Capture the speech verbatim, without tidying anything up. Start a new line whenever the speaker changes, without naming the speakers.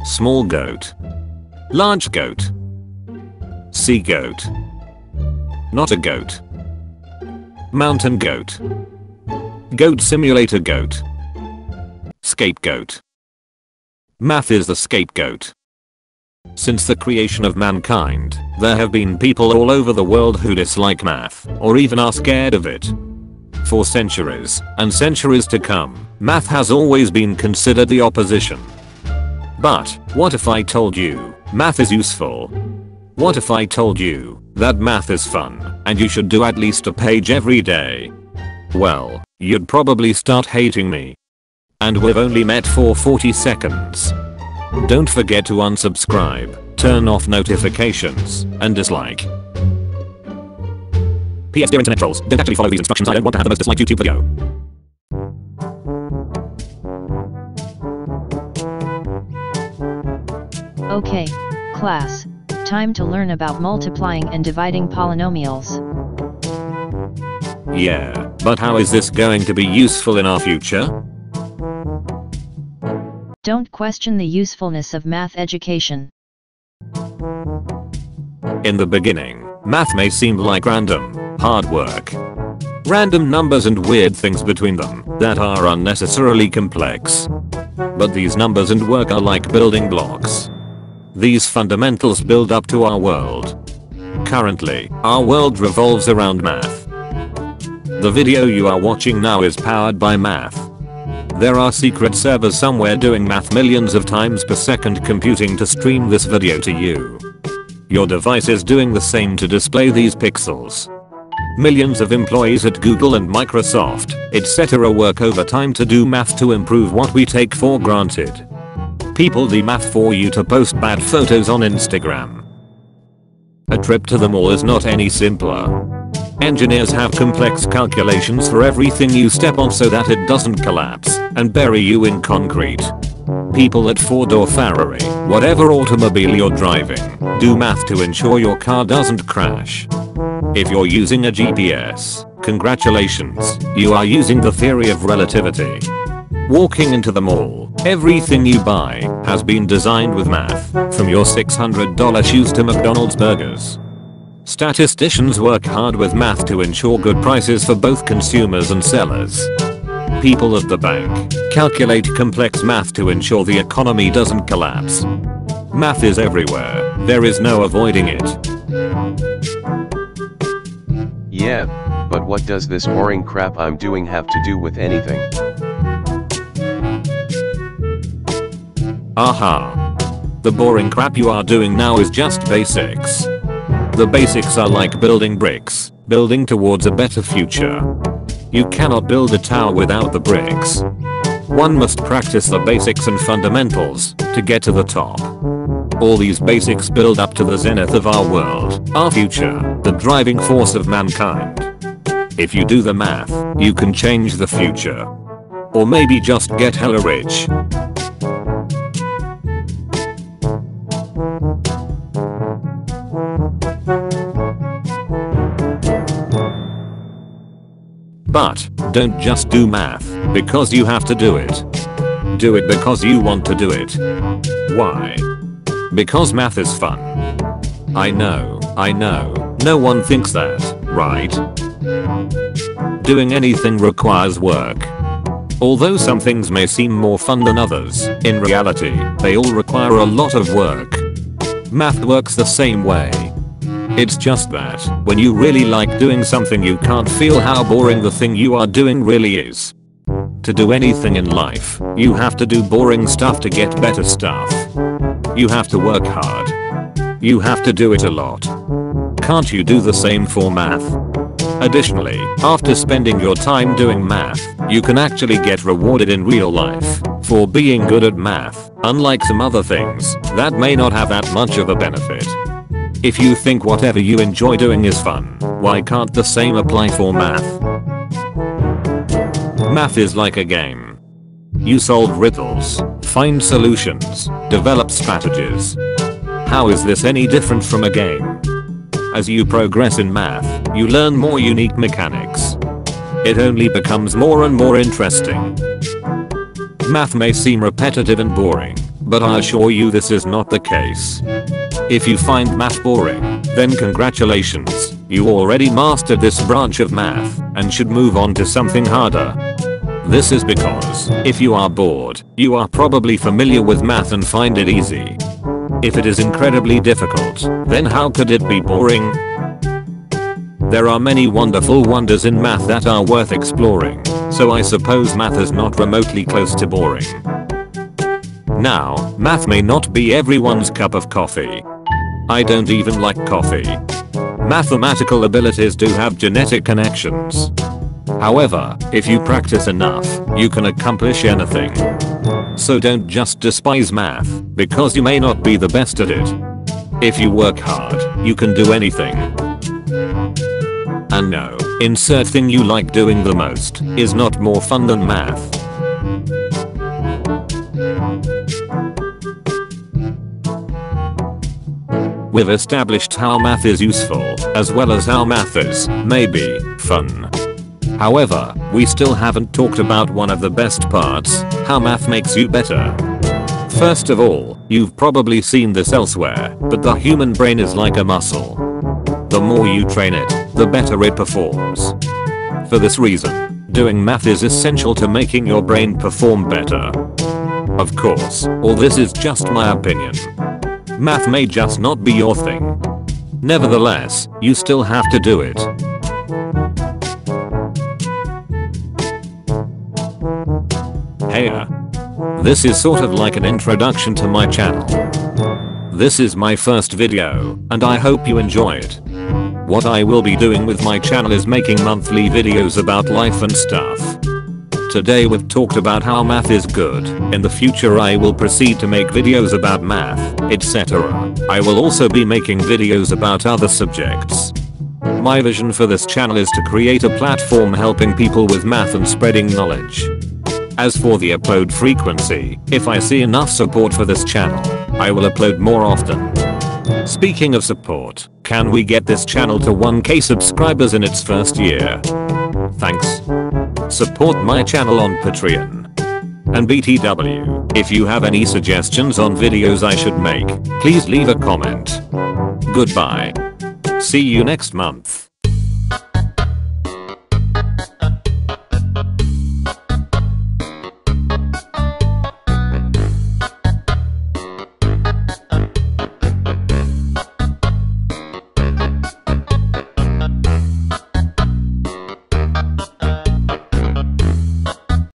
Small goat. Large goat. Sea goat. Not a goat. Mountain goat. Goat simulator goat. Scapegoat. Math is the scapegoat. Since the creation of mankind, there have been people all over the world who dislike math, or even are scared of it. For centuries, and centuries to come, math has always been considered the opposition. But, what if I told you, math is useful? What if I told you, that math is fun, and you should do at least a page every day? Well, you'd probably start hating me. And we've only met for forty seconds. Don't forget to unsubscribe, turn off notifications, and dislike. P S Dear internet trolls, don't actually follow these instructions, I don't want to have the most disliked YouTube video.
Okay, class. Time to learn about multiplying and dividing polynomials.
Yeah, but how is this going to be useful in our future?
Don't question the usefulness of math education.
In the beginning, math may seem like random, hard work. Random numbers and weird things between them that are unnecessarily complex. But these numbers and work are like building blocks. These fundamentals build up to our world. Currently, our world revolves around math. The video you are watching now is powered by math. There are secret servers somewhere doing math millions of times per second computing to stream this video to you. Your device is doing the same to display these pixels. Millions of employees at Google and Microsoft, et cetera work overtime to do math to improve what we take for granted. People do math for you to post bad photos on Instagram. A trip to the mall is not any simpler. Engineers have complex calculations for everything you step on so that it doesn't collapse and bury you in concrete. People at Ford or Ferrari, whatever automobile you're driving, do math to ensure your car doesn't crash. If you're using a G P S, congratulations, you are using the theory of relativity. Walking into the mall, everything you buy has been designed with math, from your six hundred dollar shoes to McDonald's burgers. Statisticians work hard with math to ensure good prices for both consumers and sellers. People at the bank calculate complex math to ensure the economy doesn't collapse. Math is everywhere, there is no avoiding it.
Yeah, but what does this boring crap I'm doing have to do with anything?
Aha. The boring crap you are doing now is just basics. The basics are like building bricks, building towards a better future. You cannot build a tower without the bricks. One must practice the basics and fundamentals to get to the top. All these basics build up to the zenith of our world, our future, the driving force of mankind. If you do the math, you can change the future. Or maybe just get hella rich. But, don't just do math because you have to do it. Do it because you want to do it. Why? Because math is fun. I know, I know, no one thinks that, right? Doing anything requires work. Although some things may seem more fun than others, in reality, they all require a lot of work. Math works the same way. It's just that, when you really like doing something you can't feel how boring the thing you are doing really is. To do anything in life, you have to do boring stuff to get better stuff. You have to work hard. You have to do it a lot. Can't you do the same for math? Additionally, after spending your time doing math, you can actually get rewarded in real life for being good at math, unlike some other things that may not have that much of a benefit. If you think whatever you enjoy doing is fun, why can't the same apply for math? Math is like a game. You solve riddles, find solutions, develop strategies. How is this any different from a game? As you progress in math, you learn more unique mechanics. It only becomes more and more interesting. Math may seem repetitive and boring, But I assure you this is not the case. If you find math boring, then congratulations, you already mastered this branch of math and should move on to something harder. This is because, if you are bored, you are probably familiar with math and find it easy. If it is incredibly difficult, then how could it be boring? There are many wonderful wonders in math that are worth exploring, so I suppose math is not remotely close to boring. Now, math may not be everyone's cup of coffee. I don't even like coffee. Mathematical abilities do have genetic connections. However, if you practice enough, you can accomplish anything. So don't just despise math, because you may not be the best at it. If you work hard, you can do anything. And no, insert thing you like doing the most is not more fun than math. We've established how math is useful, as well as how math is, maybe, fun. However, we still haven't talked about one of the best parts, how math makes you better. First of all, you've probably seen this elsewhere, but the human brain is like a muscle. The more you train it, the better it performs. For this reason, doing math is essential to making your brain perform better. Of course, all this is just my opinion. Math may just not be your thing. Nevertheless, you still have to do it. Heya. This is sort of like an introduction to my channel. This is my first video, and I hope you enjoy it. What I will be doing with my channel is making monthly videos about life and stuff. Today we've talked about how math is good. In the future I will proceed to make videos about math, et cetera. I will also be making videos about other subjects. My vision for this channel is to create a platform helping people with math and spreading knowledge. As for the upload frequency, if I see enough support for this channel, I will upload more often. Speaking of support, can we get this channel to one K subscribers in its first year? Thanks. Support my channel on Patreon. And B T W, if you have any suggestions on videos I should make, please leave a comment. Goodbye. See you next month.